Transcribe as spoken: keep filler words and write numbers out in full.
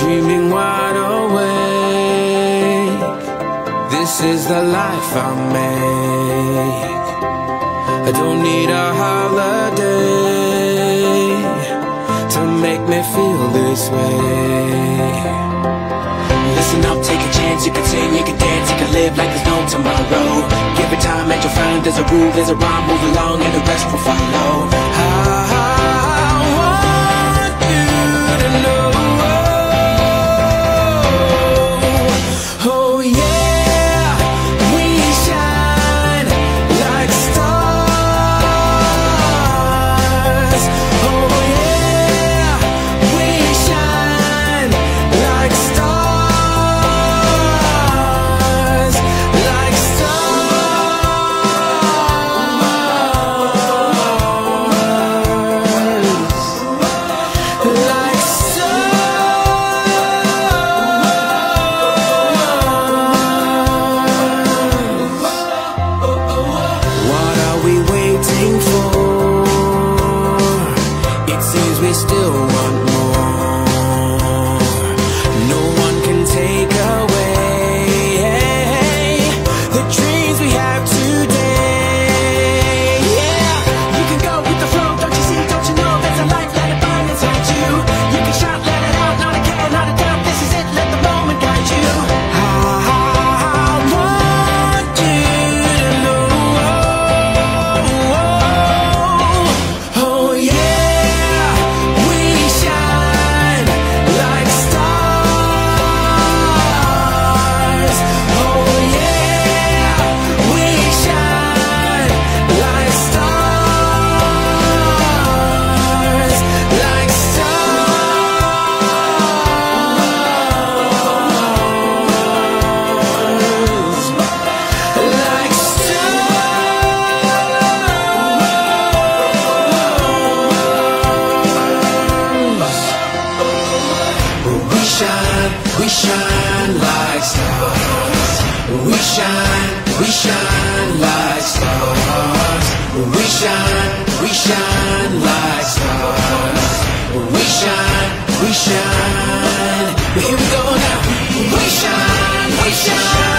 dreaming wide awake. This is the life I make. I don't need a holiday to make me feel this way. Listen up, take a chance. You can sing, you can dance, you can live like there's no tomorrow. Give it time and you'll find there's a rule, there's a rhyme. Move along and the rest will follow. I, I want you to know, oh yeah, we shine like stars. Oh yeah, we shine like stars, like stars, like What are we waiting for? It seems we still want more. No one can take away the dreams we have today. Yeah, you can go with the flow, don't you see, don't you know there's a life, let it burn inside you. You can shout, let it out, not a care, not a doubt, this is it, let the moment guide you. I, I want you to know, oh yeah, we shine like stars. Oh yeah, we shine like stars, like We shine like stars. We shine, we shine like stars. We shine, we shine like stars. We shine, we shine. Here we go now. We shine, we shine.